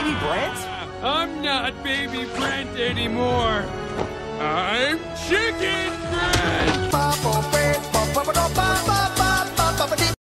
Baby Brent? I'm not Baby Brent anymore. I'm Chicken Brent!